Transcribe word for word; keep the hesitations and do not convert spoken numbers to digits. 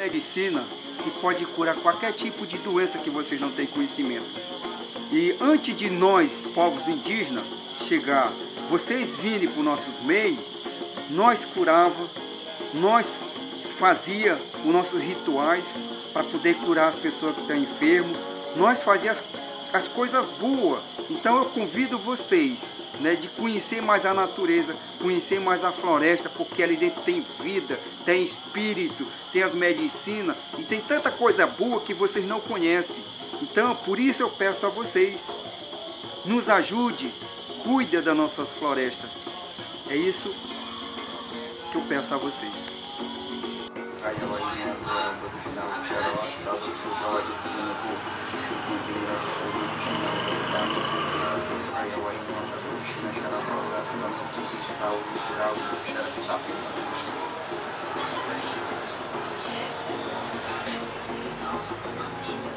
medicina que pode curar qualquer tipo de doença que vocês não têm conhecimento. E antes de nós, povos indígenas, chegar, vocês virem para os nossos meios, nós curava, nós fazia os nossos rituais para poder curar as pessoas que estão enfermas, nós fazíamos as, as coisas boas. Então eu convido vocês, né, de conhecer mais a natureza, conhecer mais a floresta, porque ali dentro tem vida, tem espírito, tem as medicinas e tem tanta coisa boa que vocês não conhecem. Então, por isso eu peço a vocês, nos ajude, cuide das nossas florestas. É isso que eu peço a vocês. Saúde,